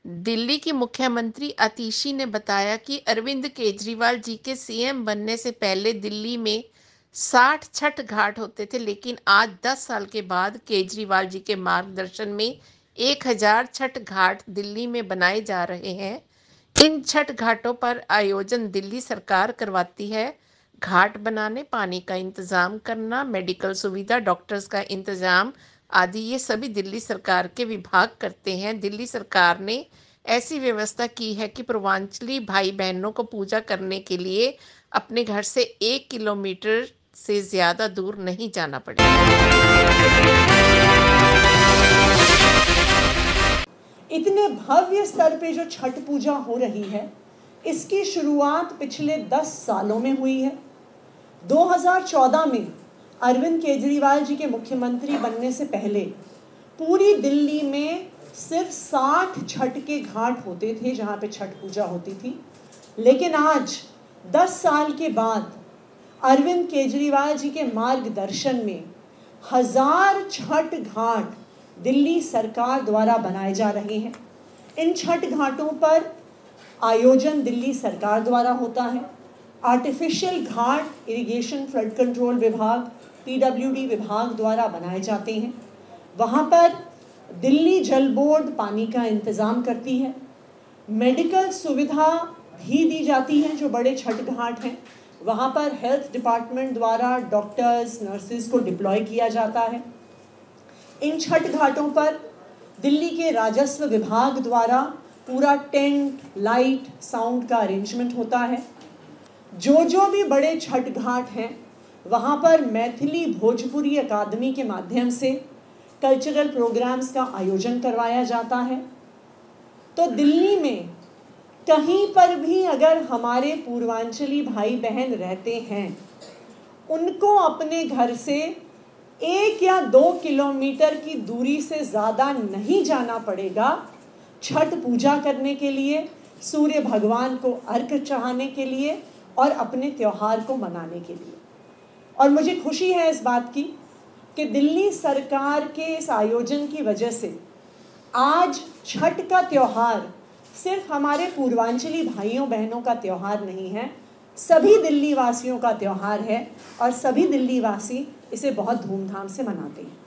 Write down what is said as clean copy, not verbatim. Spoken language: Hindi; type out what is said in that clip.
दिल्ली की मुख्यमंत्री आतिशी ने बताया कि अरविंद केजरीवाल जी के सीएम बनने से पहले दिल्ली में 60 छठ घाट होते थे, लेकिन आज 10 साल के बाद केजरीवाल जी के मार्गदर्शन में 1000 छठ घाट दिल्ली में बनाए जा रहे हैं। इन छठ घाटों पर आयोजन दिल्ली सरकार करवाती है। घाट बनाने, पानी का इंतजाम करना, मेडिकल सुविधा, डॉक्टर्स का इंतजाम आदि ये सभी दिल्ली सरकार के विभाग करते हैं। दिल्ली सरकार ने ऐसी व्यवस्था की है कि पूर्वांचली भाई बहनों को पूजा करने के लिए अपने घर से 1 किलोमीटर से ज़्यादा दूर नहीं जाना पड़ेगा। इतने भव्य स्तर पे जो छठ पूजा हो रही है, इसकी शुरुआत पिछले 10 सालों में हुई है। 2014 में अरविंद केजरीवाल जी के मुख्यमंत्री बनने से पहले पूरी दिल्ली में सिर्फ 60 छठ के घाट होते थे जहाँ पे छठ पूजा होती थी। लेकिन आज 10 साल के बाद अरविंद केजरीवाल जी के मार्गदर्शन में 1000 छठ घाट दिल्ली सरकार द्वारा बनाए जा रहे हैं। इन छठ घाटों पर आयोजन दिल्ली सरकार द्वारा होता है। आर्टिफिशियल घाट इरिगेशन फ्लड कंट्रोल विभाग, पीडब्ल्यूडी विभाग द्वारा बनाए जाते हैं। वहाँ पर दिल्ली जल बोर्ड पानी का इंतज़ाम करती है। मेडिकल सुविधा भी दी जाती है। जो बड़े छठ घाट हैं वहाँ पर हेल्थ डिपार्टमेंट द्वारा डॉक्टर्स, नर्सिस को डिप्लॉय किया जाता है। इन छठ घाटों पर दिल्ली के राजस्व विभाग द्वारा पूरा टेंट, लाइट, साउंड का अरेंजमेंट होता है। जो भी बड़े छठ घाट हैं वहाँ पर मैथिली भोजपुरी अकादमी के माध्यम से कल्चरल प्रोग्राम्स का आयोजन करवाया जाता है। तो दिल्ली में कहीं पर भी अगर हमारे पूर्वांचली भाई बहन रहते हैं, उनको अपने घर से 1 या 2 किलोमीटर की दूरी से ज़्यादा नहीं जाना पड़ेगा छठ पूजा करने के लिए, सूर्य भगवान को अर्घ्य चढ़ाने के लिए और अपने त्यौहार को मनाने के लिए। और मुझे खुशी है इस बात की कि दिल्ली सरकार के इस आयोजन की वजह से आज छठ का त्यौहार सिर्फ हमारे पूर्वांचली भाइयों बहनों का त्यौहार नहीं है, सभी दिल्ली वासियों का त्यौहार है और सभी दिल्ली वासी इसे बहुत धूमधाम से मनाते हैं।